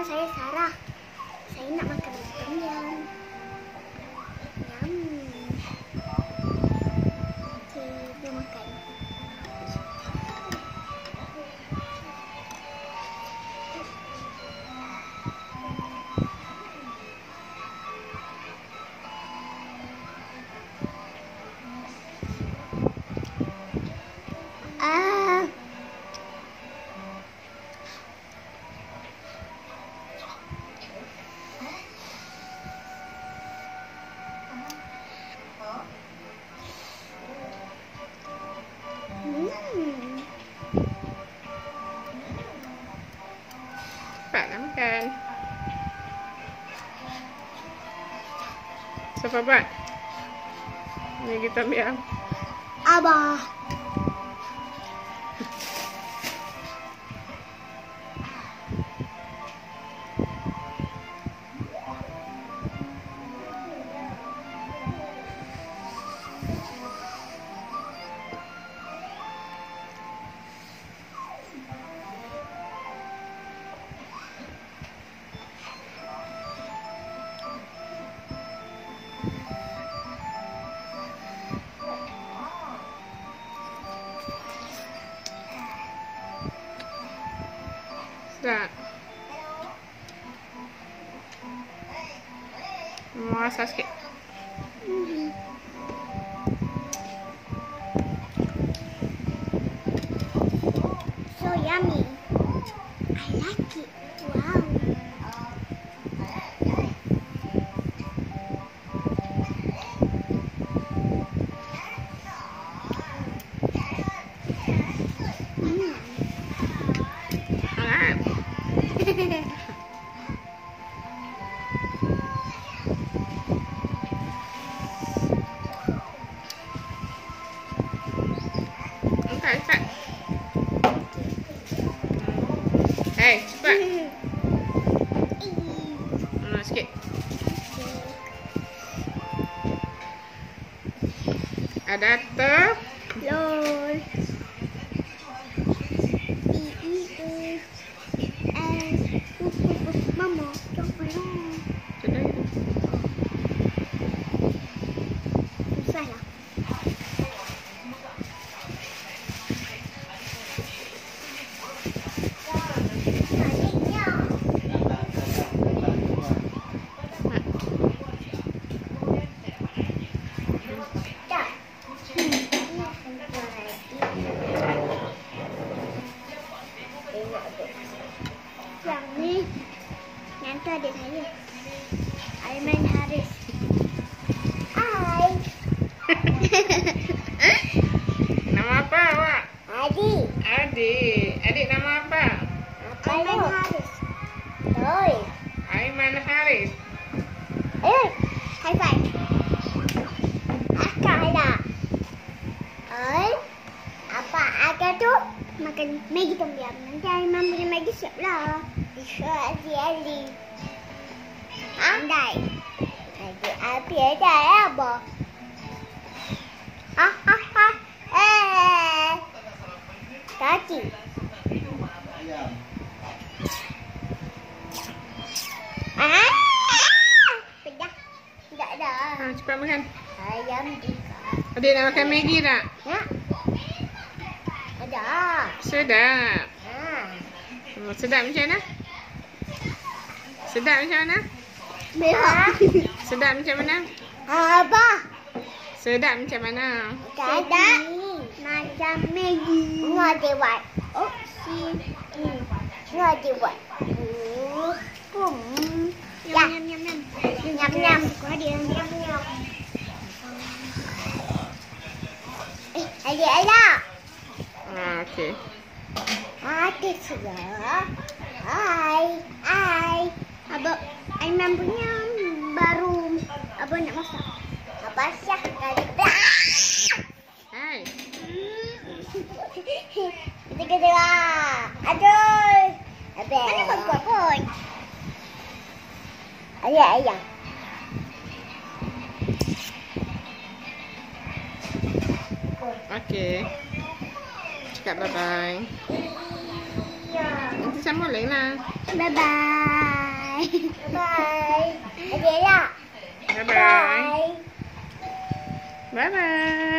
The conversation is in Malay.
saya Sarah. Saya nak makan tom yum. Yum. Okey, kita makan. Cepatlah makan. Siapa buat? Ni kita ambil. Abah. Sedap. Mau rasa sikit. So yummy. I like it. Wow. Cepat. Hei, cepat. Sikit. Ada Lol. Mama, coba lah. Susah lah. Yang ni, yang tu adik saya, Aiman Haris. Hai. Nama apa awak? Adik. Adik nama apa? Aiman Haris. Oi. Aiman Haris. High five. Akak ada. Oi. Apa akak tu? Makan Maggi tom yum. Nanti Aiman punya Maggi siap lah. Ali. Andai. Adik ada apa? Kaki. Pedah. Tidak ada. Cepat makan. Ayam juga. Adik nak makan Maggi tak? Ya. Ada. Sedap. Sedap macam mana? Sedap macam mana? Merah. Sedap macam mana? Apa? Sedap macam mana? Ada. Macam Maggi. Nggak dibuat. Nggak dibuat. Nyam nyam nyam nyam. Nyam nyam. Kau dia nyam nyam. Adik ada. Okey. Adik sudah. Hai. Abang Aiman punya baru. Abang nak masak. Abang siap kali. Hai. Kita kena. Aduh. Mana kau buat pun? Ayah. Okey. Cakap bye-bye. Ya. Nanti sambung lain lah. Bye-bye. Bye. Ada lah. Bye-bye. Bye-bye.